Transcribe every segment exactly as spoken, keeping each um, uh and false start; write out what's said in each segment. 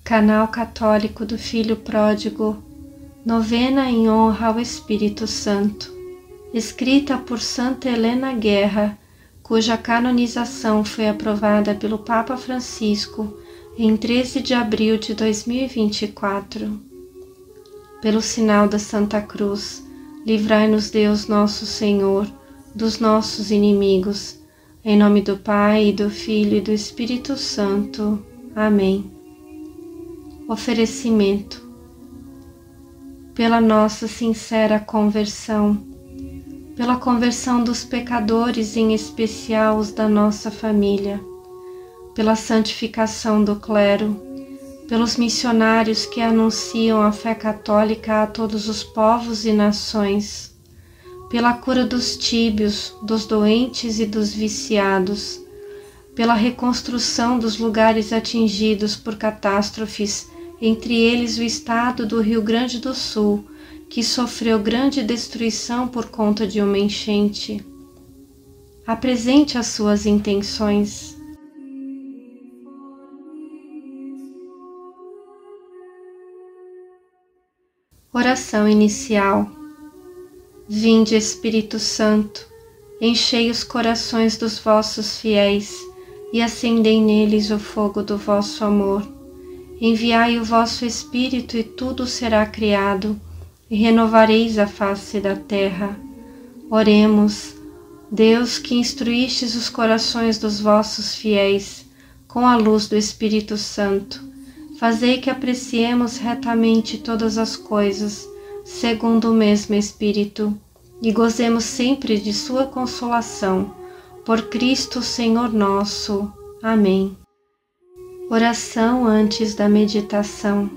Canal Católico do Filho Pródigo, novena em honra ao Espírito Santo, escrita por Santa Helena Guerra, cuja canonização foi aprovada pelo Papa Francisco em treze de abril de dois mil e vinte e quatro. Pelo sinal da Santa Cruz, livrai-nos Deus nosso Senhor dos nossos inimigos. Em nome do Pai, e do Filho e do Espírito Santo. Amém. Oferecimento. Pela nossa sincera conversão, pela conversão dos pecadores, em especial os da nossa família, pela santificação do clero, pelos missionários que anunciam a fé católica a todos os povos e nações, pela cura dos tíbios, dos doentes e dos viciados, pela reconstrução dos lugares atingidos por catástrofes, entre eles o estado do Rio Grande do Sul, que sofreu grande destruição por conta de uma enchente. Apresente as suas intenções. Oração inicial. Vinde, Espírito Santo, enchei os corações dos vossos fiéis e acendei neles o fogo do vosso amor. Enviai o vosso Espírito e tudo será criado, e renovareis a face da terra. Oremos. Deus, que instruístes os corações dos vossos fiéis com a luz do Espírito Santo, fazei que apreciemos retamente todas as coisas, segundo o mesmo Espírito, e gozemos sempre de sua consolação. Por Cristo Senhor nosso. Amém. Oração antes da meditação.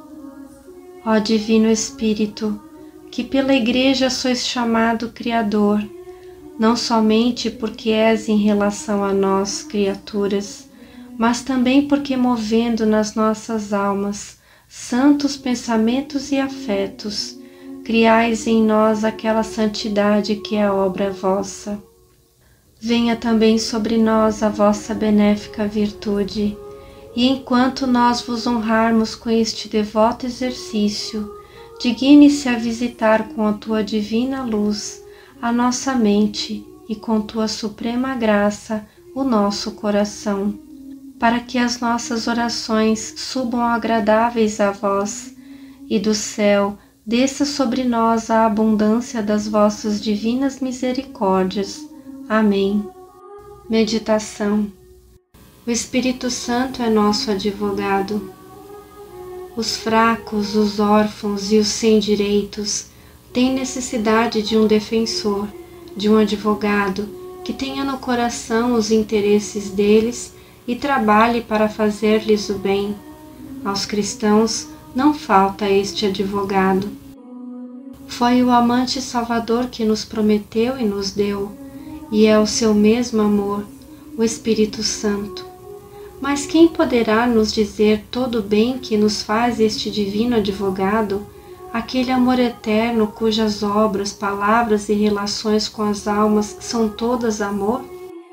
Ó Divino Espírito, que pela Igreja sois chamado Criador, não somente porque és em relação a nós, criaturas, mas também porque, movendo nas nossas almas santos pensamentos e afetos, criais em nós aquela santidade que é obra vossa. Venha também sobre nós a vossa benéfica virtude, e enquanto nós vos honrarmos com este devoto exercício, digne-se a visitar com a tua divina luz a nossa mente e com tua suprema graça o nosso coração, para que as nossas orações subam agradáveis a vós, e do céu desça sobre nós a abundância das vossas divinas misericórdias. Amém. Meditação. O Espírito Santo é nosso advogado. Os fracos, os órfãos e os sem direitos têm necessidade de um defensor, de um advogado que tenha no coração os interesses deles e trabalhe para fazer-lhes o bem. Aos cristãos não falta este advogado. Foi o amante Salvador que nos prometeu e nos deu, e é o seu mesmo amor, o Espírito Santo. Mas quem poderá nos dizer todo o bem que nos faz este divino advogado, aquele amor eterno cujas obras, palavras e relações com as almas são todas amor?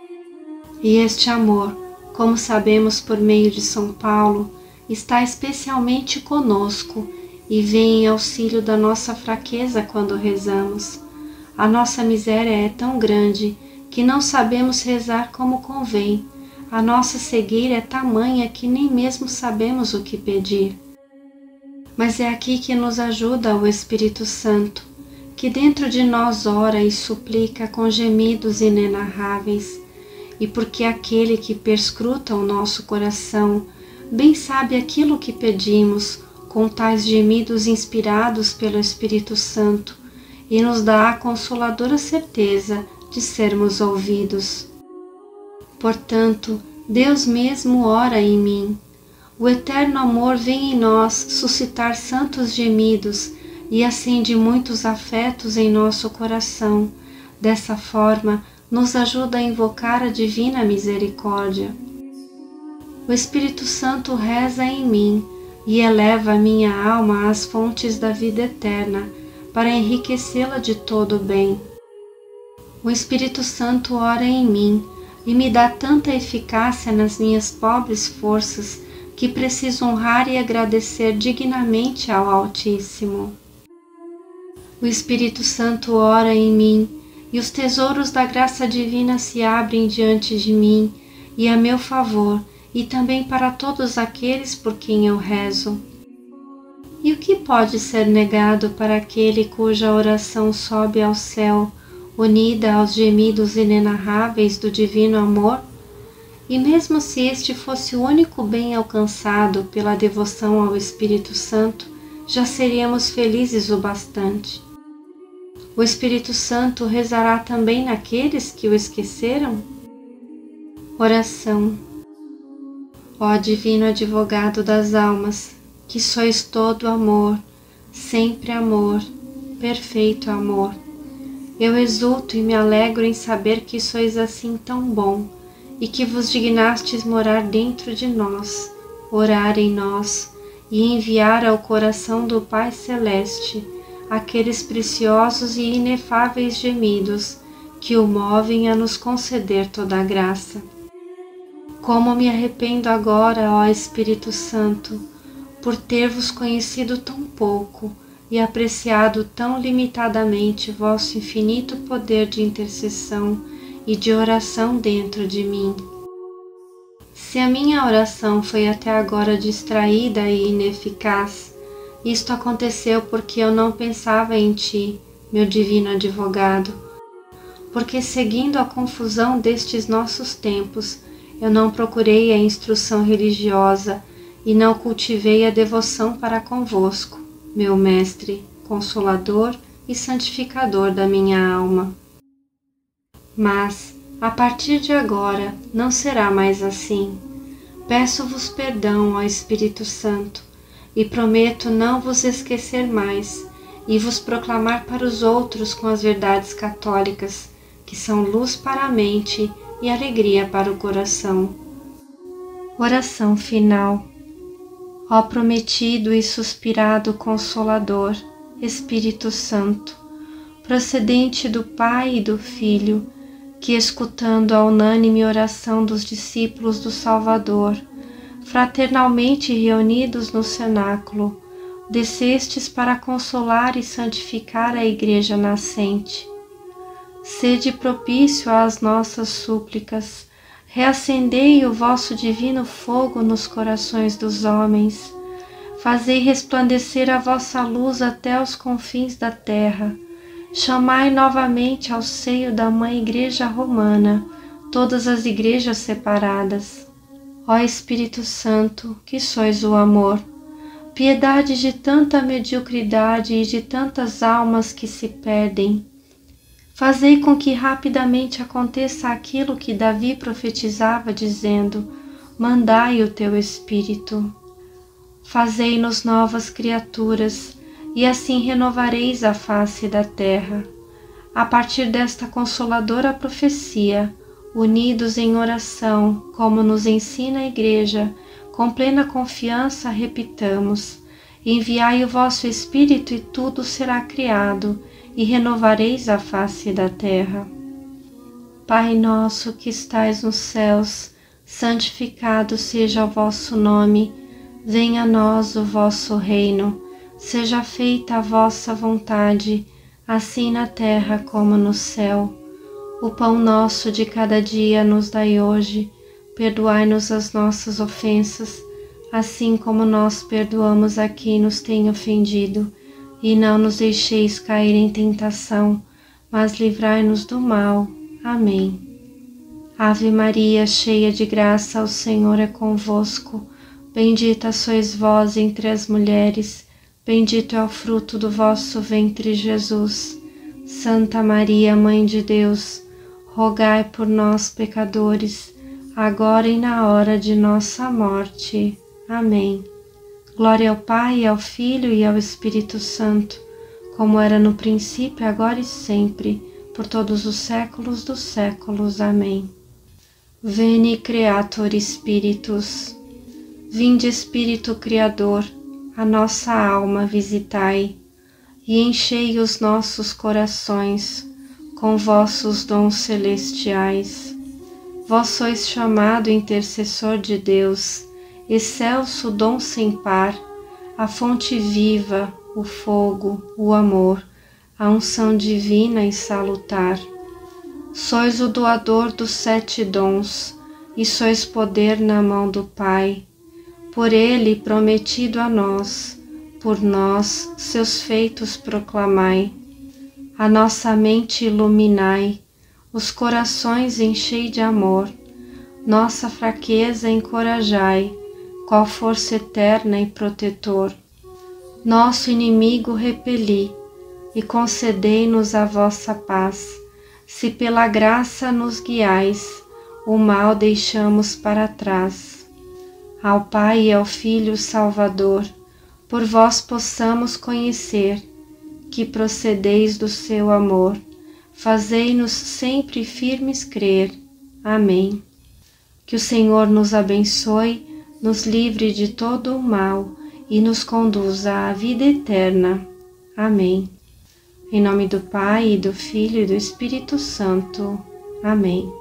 E este amor, como sabemos por meio de São Paulo, está especialmente conosco e vem em auxílio da nossa fraqueza quando rezamos. A nossa miséria é tão grande que não sabemos rezar como convém. A nossa cegueira é tamanha que nem mesmo sabemos o que pedir. Mas é aqui que nos ajuda o Espírito Santo, que dentro de nós ora e suplica com gemidos inenarráveis, e porque aquele que perscruta o nosso coração bem sabe aquilo que pedimos, com tais gemidos inspirados pelo Espírito Santo, e nos dá a consoladora certeza de sermos ouvidos. Portanto, Deus mesmo ora em mim. O eterno amor vem em nós suscitar santos gemidos e acende muitos afetos em nosso coração. Dessa forma, nos ajuda a invocar a divina misericórdia. O Espírito Santo reza em mim e eleva a minha alma às fontes da vida eterna, para enriquecê-la de todo o bem. O Espírito Santo ora em mim e me dá tanta eficácia nas minhas pobres forças que preciso honrar e agradecer dignamente ao Altíssimo. O Espírito Santo ora em mim, e os tesouros da graça divina se abrem diante de mim e a meu favor, e também para todos aqueles por quem eu rezo. E o que pode ser negado para aquele cuja oração sobe ao céu, unida aos gemidos inenarráveis do divino amor? E mesmo se este fosse o único bem alcançado pela devoção ao Espírito Santo, já seríamos felizes o bastante. O Espírito Santo rezará também naqueles que o esqueceram? Oração. Ó divino advogado das almas, que sois todo amor, sempre amor, perfeito amor. Eu exulto e me alegro em saber que sois assim tão bom e que vos dignastes morar dentro de nós, orar em nós e enviar ao coração do Pai Celeste aqueles preciosos e inefáveis gemidos que o movem a nos conceder toda a graça. Como me arrependo agora, ó Espírito Santo, por ter-vos conhecido tão pouco e apreciado tão limitadamente vosso infinito poder de intercessão e de oração dentro de mim. Se a minha oração foi até agora distraída e ineficaz, isto aconteceu porque eu não pensava em ti, meu divino advogado, porque seguindo a confusão destes nossos tempos, eu não procurei a instrução religiosa e não cultivei a devoção para convosco, meu Mestre, Consolador e Santificador da minha alma. Mas, a partir de agora, não será mais assim. Peço-vos perdão, ó Espírito Santo, e prometo não vos esquecer mais e vos proclamar para os outros com as verdades católicas, que são luz para a mente e alegria para o coração. Oração final. Ó prometido e suspirado Consolador, Espírito Santo, procedente do Pai e do Filho, que, escutando a unânime oração dos discípulos do Salvador, fraternalmente reunidos no cenáculo, descestes para consolar e santificar a Igreja nascente. Sede propício às nossas súplicas, reacendei o vosso divino fogo nos corações dos homens, fazei resplandecer a vossa luz até os confins da terra, chamai novamente ao seio da Mãe Igreja Romana todas as igrejas separadas. Ó Espírito Santo, que sois o amor, piedade de tanta mediocridade e de tantas almas que se perdem, fazei com que rapidamente aconteça aquilo que Davi profetizava, dizendo: mandai o teu Espírito. Fazei-nos novas criaturas, e assim renovareis a face da terra. A partir desta consoladora profecia, unidos em oração, como nos ensina a Igreja, com plena confiança repitamos: enviai o vosso Espírito e tudo será criado, e renovareis a face da terra. Pai nosso que estais nos céus, santificado seja o vosso nome, venha a nós o vosso reino, seja feita a vossa vontade, assim na terra como no céu. O pão nosso de cada dia nos dai hoje, perdoai-nos as nossas ofensas, assim como nós perdoamos a quem nos tem ofendido, e não nos deixeis cair em tentação, mas livrai-nos do mal. Amém. Ave Maria, cheia de graça, o Senhor é convosco. Bendita sois vós entre as mulheres, bendito é o fruto do vosso ventre, Jesus. Santa Maria, Mãe de Deus, rogai por nós, pecadores, agora e na hora de nossa morte. Amém. Glória ao Pai, ao Filho e ao Espírito Santo, como era no princípio, agora e sempre, por todos os séculos dos séculos. Amém. Veni Creator Spiritus. Vinde Espírito Criador, a nossa alma visitai, e enchei os nossos corações com vossos dons celestiais. Vós sois chamado intercessor de Deus, excelso dom sem par, a fonte viva, o fogo, o amor, a unção divina e salutar. Sois o doador dos sete dons, e sois poder na mão do Pai, por Ele prometido a nós, por nós seus feitos proclamai. A nossa mente iluminai, os corações enchei de amor, nossa fraqueza encorajai, qual força eterna e protetor. Nosso inimigo repeli, e concedei-nos a vossa paz, se pela graça nos guiais, o mal deixamos para trás. Ao Pai e ao Filho Salvador, por vós possamos conhecer, que procedeis do seu amor, fazei-nos sempre firmes crer. Amém. Que o Senhor nos abençoe, nos livre de todo o mal e nos conduza à vida eterna. Amém. Em nome do Pai, e do Filho e do Espírito Santo. Amém.